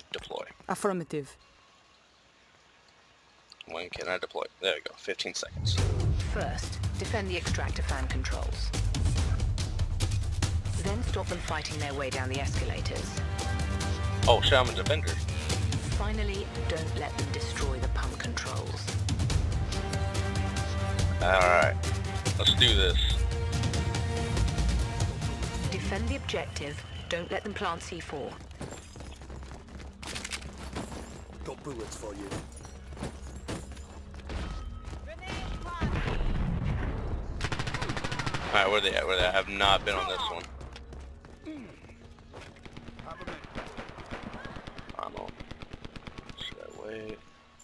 deploy. Affirmative. When can I deploy? There we go. 15 seconds. First, defend the extractor fan controls. Then stop them fighting their way down the escalators. Oh, shit, I'm a defender. Finally, don't let them destroy the pump controls. Alright. Let's do this. Defend the objective. Don't let them plant C4. Got bullets for you. Alright, where are they at? Where are they at? I have not been on this one. Ammo. Should I wait?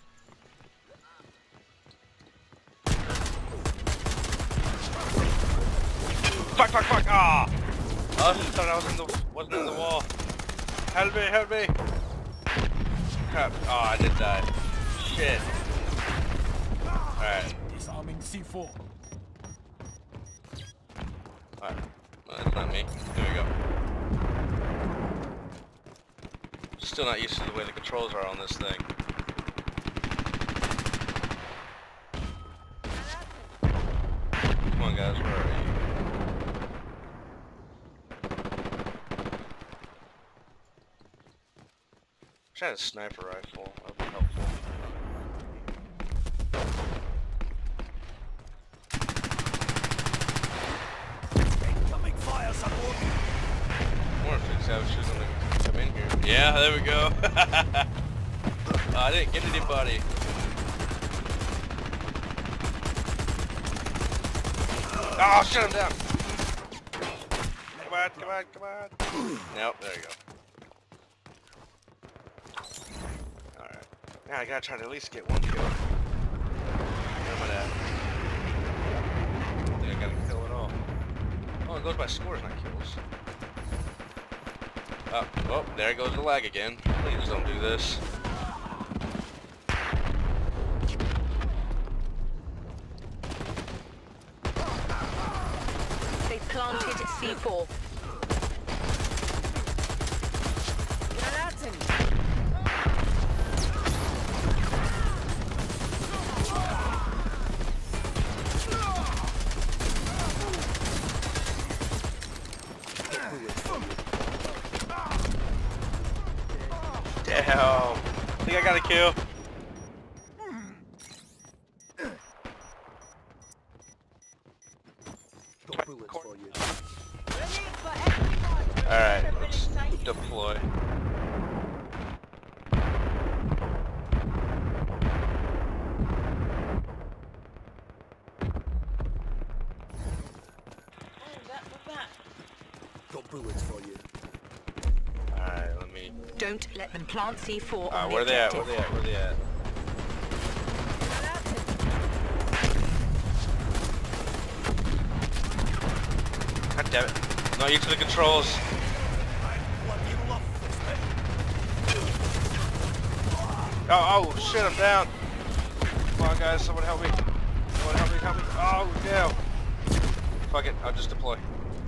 Fuck, fuck, fuck! Ah! I just thought I was in the, wasn't in the wall. Help me, help me! Crap. Oh, I did die. Shit. Alright. Disarming C4. Alright. No, that's not me. There we go. Still not used to the way the controls are on this thing. Come on guys, where are you? Try a sniper rifle, that would be helpful. Incoming fire support. I wonder if savages gonna come in here. Yeah, there we go. Oh, I didn't get anybody. Oh, shut him down. Come on, come on, come on. Nope, there you go. Alright. Now I gotta try to at least get one kill. Where am I at? I don't think I got a kill at all. Oh, it goes by scores, not kills. Oh, there goes the lag again. Please don't do this. They planted C4. Damn. Think I got a kill. Got bullets for you. Alright, let's deploy. Got bullets for you. Alright, let me... Don't let them plant C4 on the where are they at? Where objective. are they at? Where are they at? God damn it. I'm not used to the controls. Oh, shit, I'm down. Come on, guys, someone help me. Someone help me, help me. Oh, damn. Fuck it, I'll just deploy.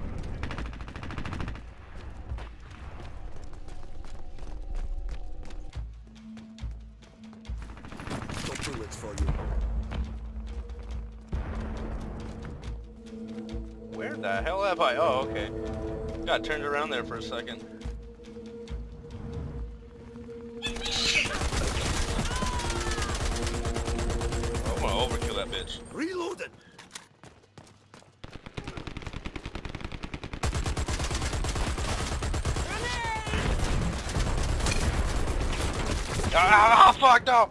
Got bullets for you. Where the hell am I? Oh, okay. Got turned around there for a second. Oh, I'm gonna overkill that bitch. Reloading. Ah, fuck, no!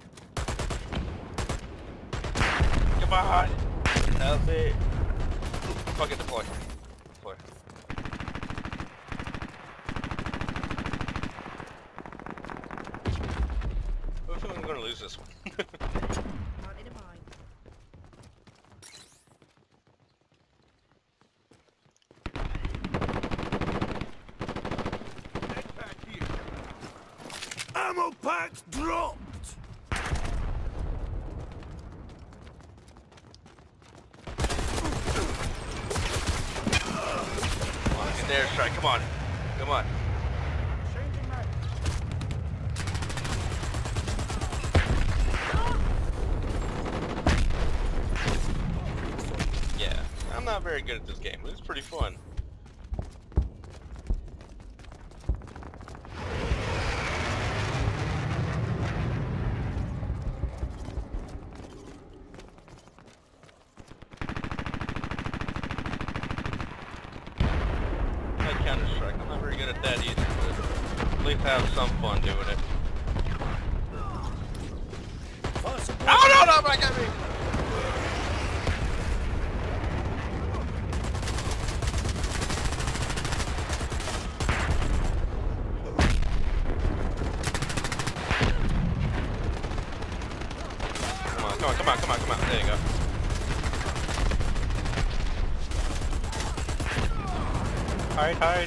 Come on! Help me! Fucking deploy. Deploy. I feel like I'm gonna lose this one. Ammo packs dropped. Get the airstrike, come on. Come on. very good at this game. It's pretty fun. Like Counter-Strike. I'm not very good at that either, but at least I have some fun doing it. Oh no, back at me! Come on. There you go. Hide.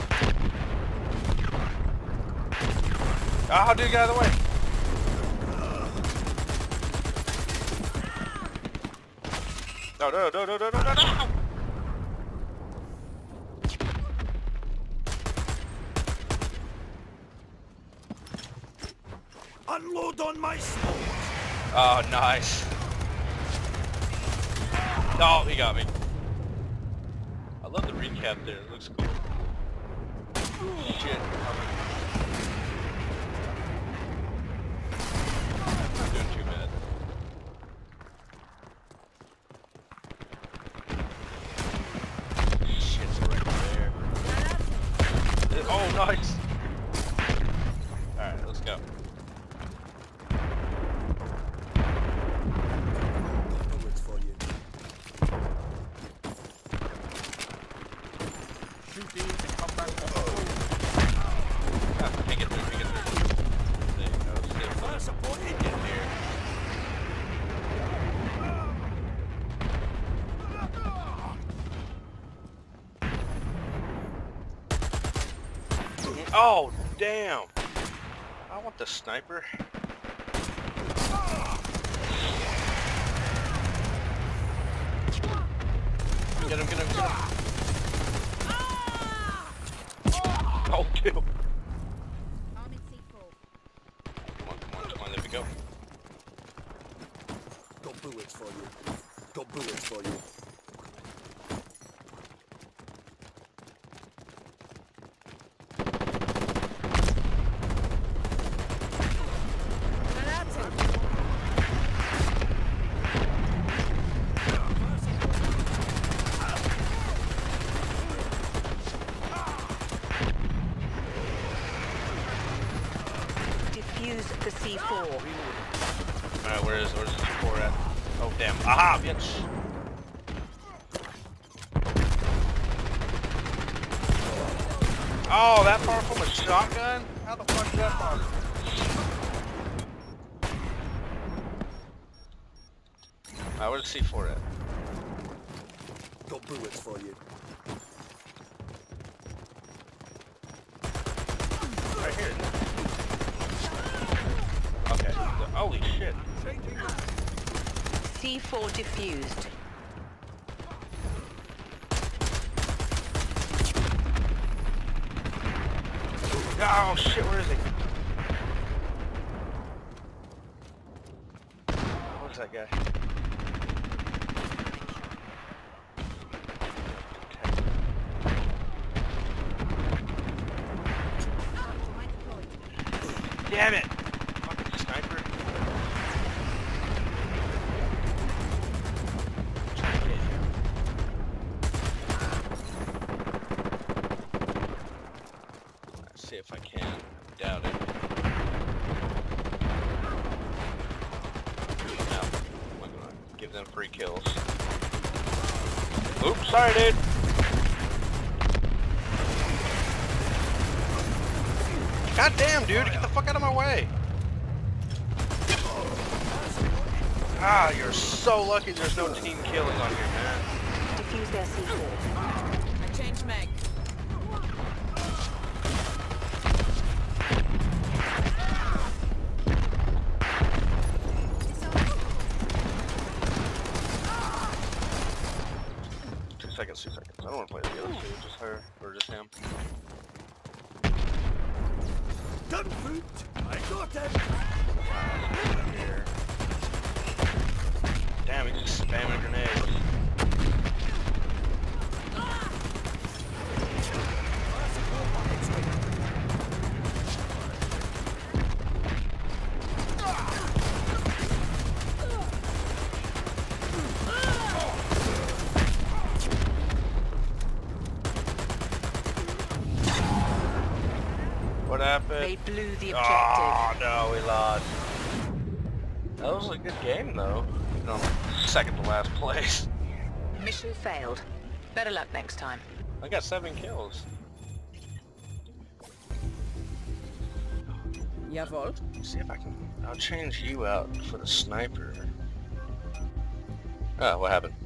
Oh, dude, get out of the way. No. Unload on my smoke. Oh, nice. Oh, he got me. I love the recap there. It looks cool. Shit. I'm not doing too bad. Shit's right there. Oh, nice. Alright, let's go. Bullets for you. Shoot these and come back. Ah, can't get through. There you go. Stay Support in here. Oh, damn. I want the sniper. Get him. Oh, kill. Come on, there we go. Got bullets for you. Defuse the C4. Alright, where's the C4 at? Oh, damn. Aha, bitch. Oh, that far from a shotgun? How the fuck is that possible? Alright, where's the C4 at? Got bullets for you. Right here. Okay. Holy shit. C4 diffused. Oh shit, where is he? Where's that guy? Damn it! Fucking sniper. Let's see if I can. Doubt it. No. I'm gonna give them free kills. Oops, sorry dude. God damn, dude, get the fuck out of my way. Ah, you're so lucky there's no team killing on here, man. Defuse their C4. I changed mag. Two seconds. I don't want to play the other two, just her, or just him. Gunfoot! I got him! Here. Damn, he's just spamming grenades. What happened? They blew the objective. Oh no, we lost. That was a good game though. No, second to last place. Mission failed. Better luck next time. I got 7 kills. Jawohl. See if I can. I'll change you out for the sniper. Oh, what happened?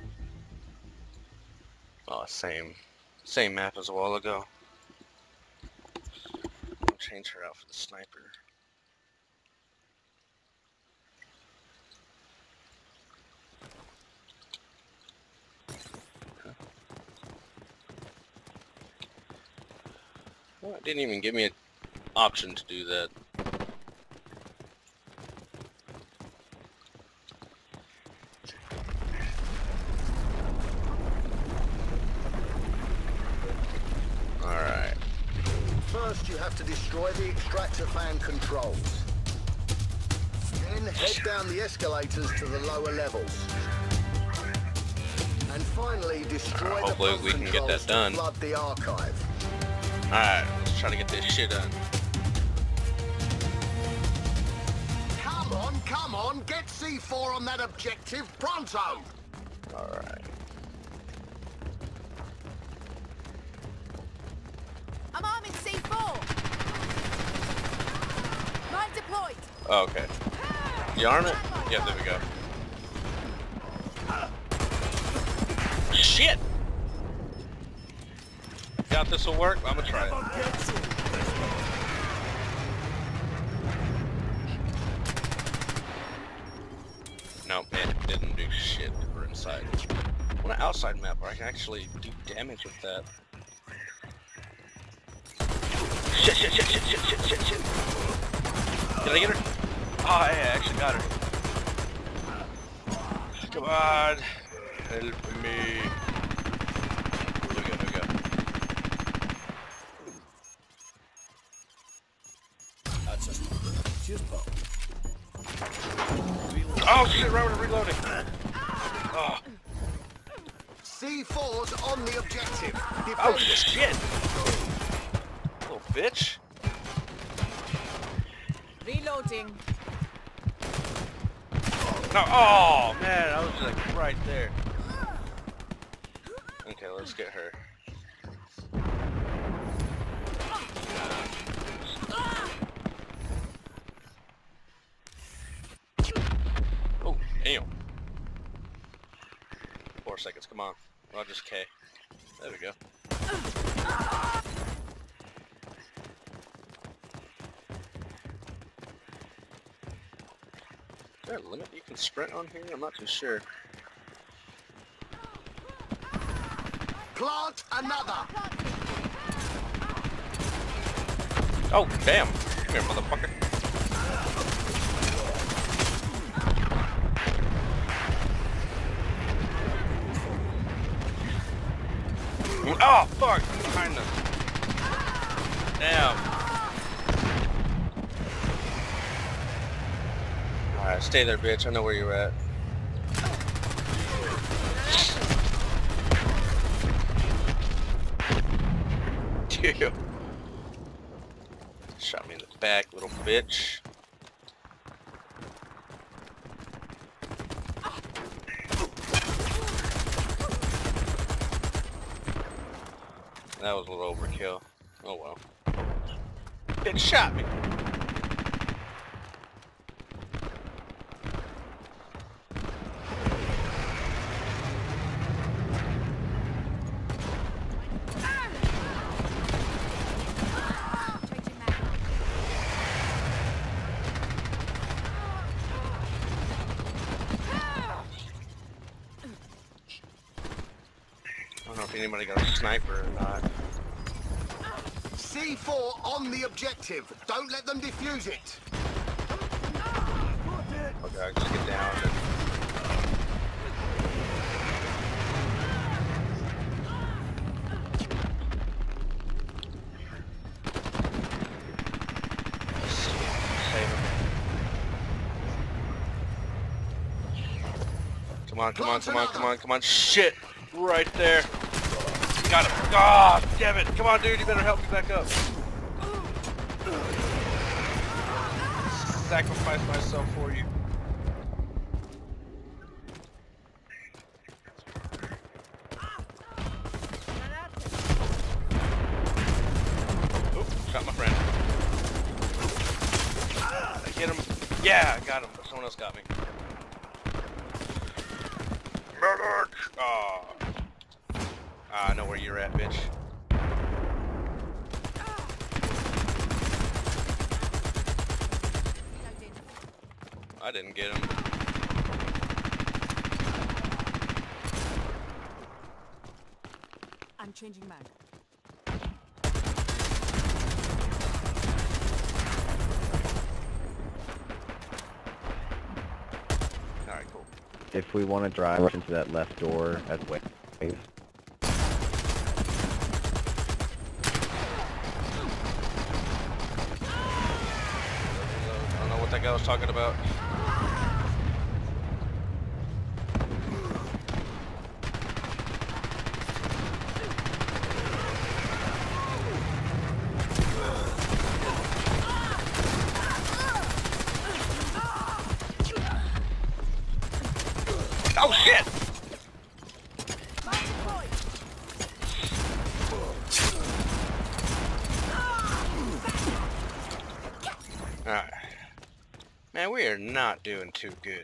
Oh, same map as a while ago. I'll change her out for the sniper. Well, it didn't even give me an option to do that. Alright. First, you have to destroy the extractor fan controls. Then head down the escalators to the lower levels. And finally, destroy the hopefully pump we can get controls that done. to flood the archive. Alright, let's try to get this shit done. Come on, get C4 on that objective pronto! Alright. I'm arming C4. Mine deployed. Oh, okay. You arm it? Yeah, there we go. Shit! Doubt this will work, but I'm gonna try it. Nope, it didn't do shit. We're inside. I want an outside map where I can actually do damage with that. Shit. Did I get her? Oh, yeah, I actually got her. Come on. Help me. There we go. That's just bomb. Oh shit, right when I'm reloading. Oh. C4's on the objective. Defend Oh it. shit. Little bitch. Reloading. No, oh man, I was like right there. Okay, let's get her. Oh, damn. 4 seconds, come on. I'll just K. There we go. Is there a limit you can sprint on here? I'm not too sure. Plant another. Oh, damn. Come here, motherfucker. Oh, fuck. Behind them. Damn. Alright, stay there, bitch. I know where you're at. Dude. Shot me in the back, little bitch. That was a little overkill. Oh well. Bitch shot me. I don't know if anybody got a sniper or not. C4 on the objective. Don't let them defuse it. Okay, just get down. Save him. Come on. Shit! Right there. Got him. God damn it. Come on, dude. You better help me back up. Sacrifice myself for you. Oop, got my friend. Get him. Yeah, I got him, but someone else got me. Murder! Oh. I know where you're at, bitch. I didn't get him. I'm changing mag. Alright, cool. If we want to drive into that left door as wave. I don't know what that guy was talking about. Oh shit! Alright. Man, we are not doing too good.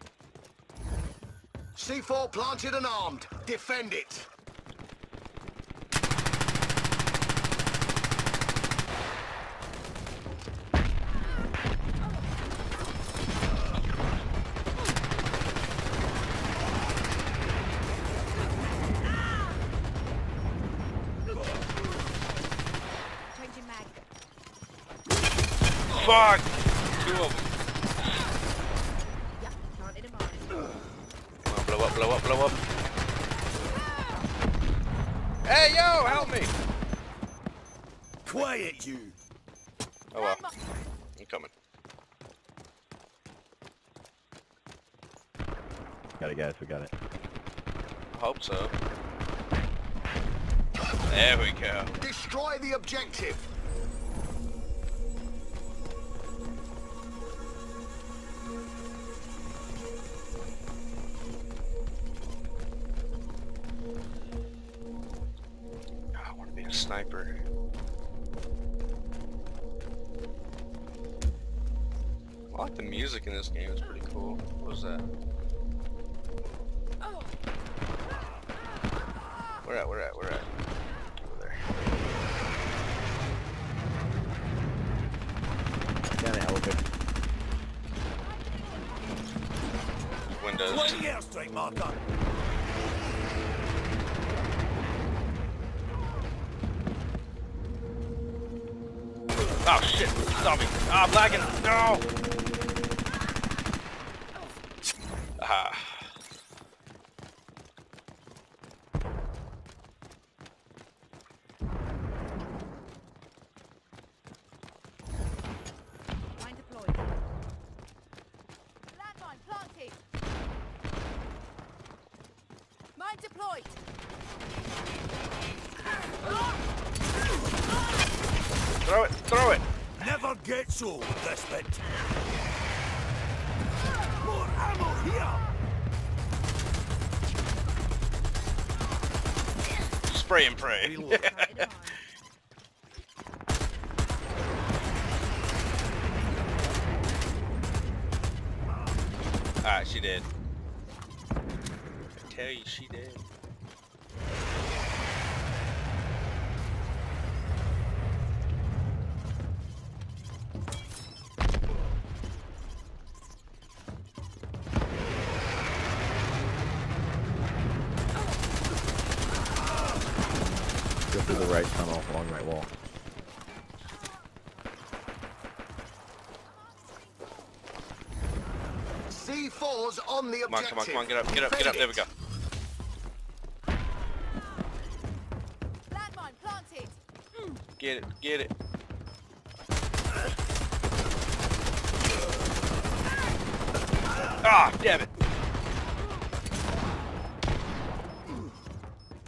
C4 planted and armed. Defend it. Changing mag. Fuck! Two of them. Yeah, planted and armed. Come on, blow up, blow up, blow up. Hey, yo, help me! Quiet, you. Oh well. I'm coming. Got it, guys. We got it. I hope so. There we go. Destroy the objective. I want to be a sniper. I like the music in this game. It's pretty cool. What was that? Where at? Where at? Where at? Over there. Down the elevator. Windows. 20 airstrike marker. Oh shit! Zombie! Ah, I'm lagging! No! Aha. Mine deployed. Landmine planted. Mine deployed. Throw it! Throw it! Never gets old, this bit. More ammo here. Spray and pray. Planted and armed. Alright, she did. I tell you, she did. Go through the right tunnel along the right wall. C4's on the Come on, objective. come on, come on, get up, get up, get up, there we go. Landmine planted. Get it, get it. Ah, damn it.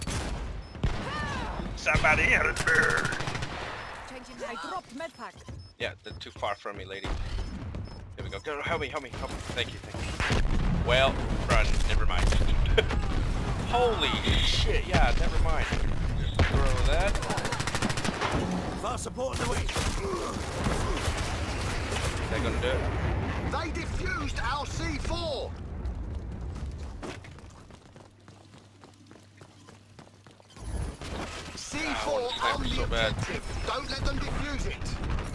Somebody help me. Changing mag. I dropped medpack. Yeah, they're too far from me, lady. There we go. Go, help me, help me, help me. Thank you, thank you. Well, run. Never mind. Holy shit! Yeah, never mind. Just throw that. Fire support on the way. Is that gonna do it? They defused our C4. C4 on the so bad. objective. Don't let them defuse it.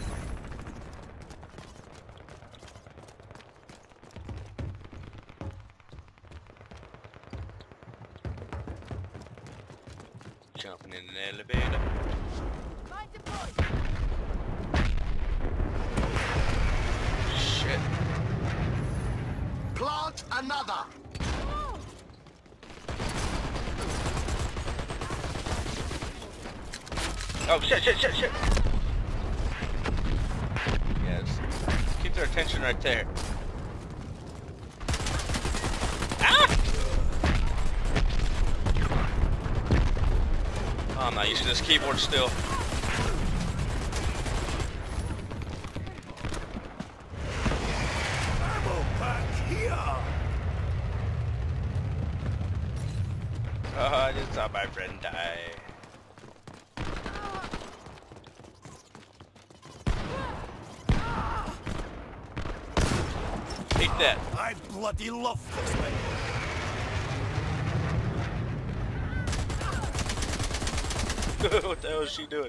Jumping in an elevator. Mine deployed. Shit. Plant another. Oh shit, shit, shit, shit. Yes. Keep their attention right there. Ah! Oh, I'm not used to this keyboard still. Ammo back here. Oh, I just saw my friend die. Take that. I bloody love this thing. What the hell is she doing?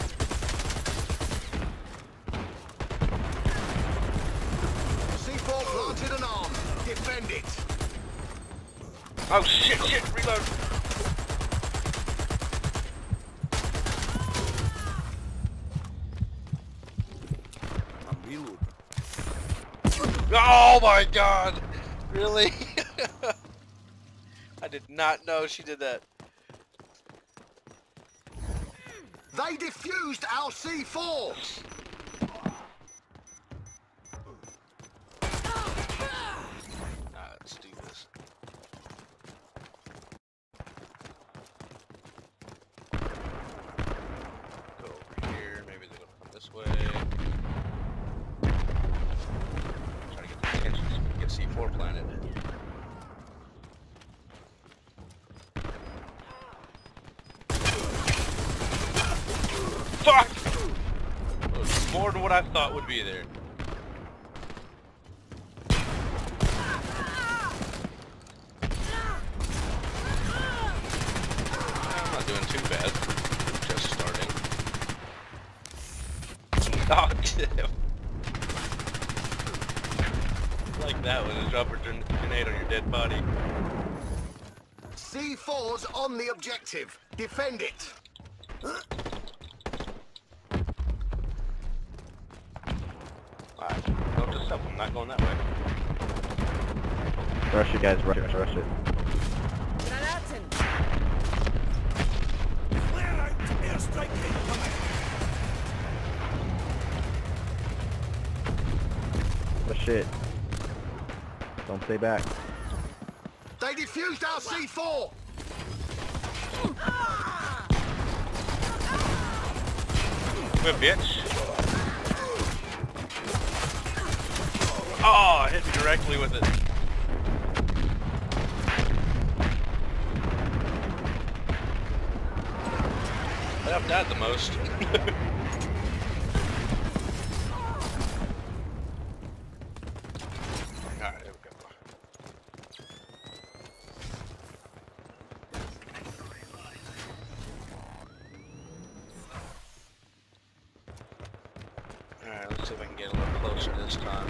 C4 planted and armed. Defend it. Oh shit, shit, reload. I'm reloading. Oh my god! Really? I did not know she did that. They defused our C4. Let's do this. Go over here. Maybe they're gonna come this way. Try to get the attention so we can get C4 planted. Fuck! That was more than what I thought would be there. I'm not doing too bad. Just starting. Oh, damn. Like that when a drop a grenade on your dead body. C4's on the objective. Defend it. Alright, note to self, I'm not going that way. Rush it, guys. Rush it. Rush it. Granaten. Clear out. Airstrike incoming. Rush it. Don't stay back. They defused our C4. Good bitch. Oh, hit me directly with it. I've died the most. Alright, there we go. Alright, let's see if I can get a little closer this time.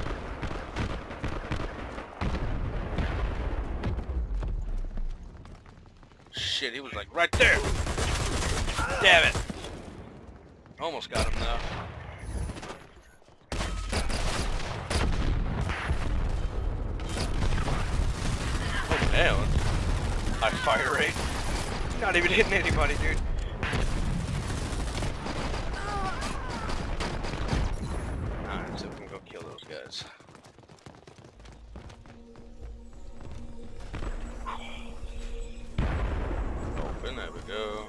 Shit, he was like right there! Damn it! Almost got him though. Oh damn! High fire rate. Not even hitting anybody, dude. Alright, so we can go kill those guys. Open, there we go.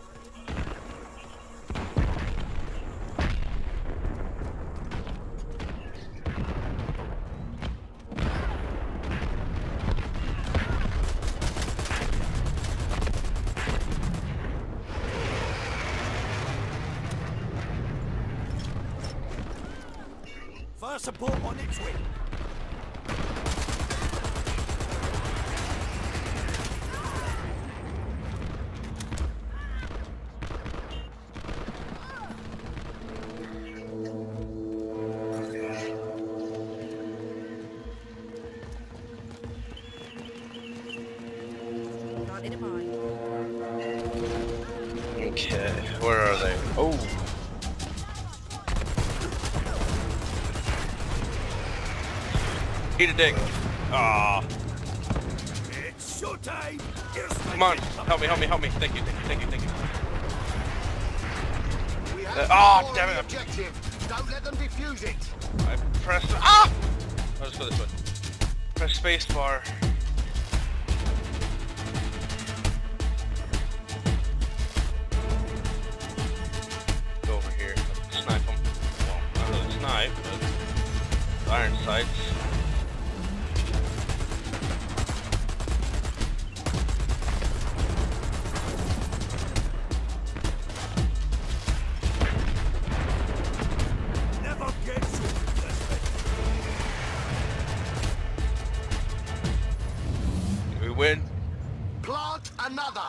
Fire support on its way. Planting a mine. Okay, where are they? Oh. Eat a dick. Ah. It's showtime. Come on, help me, help me, help me. Thank you, thank you, thank you, thank you. We have Oh, control damn of the it. objective. Don't let them defuse it. I pressed. Ah! I'll just go this way. Press space bar. Go over here. Snipe them. Well, not really snipe, but iron sights. Never get shooting this way. We win. Plant another.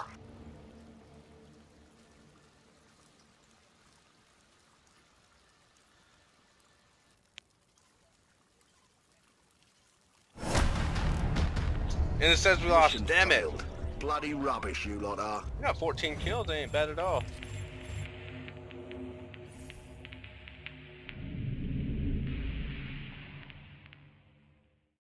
And it says we lost. Mission Damn it. failed. Bloody rubbish, you lot are. We got 14 kills. They ain't bad at all.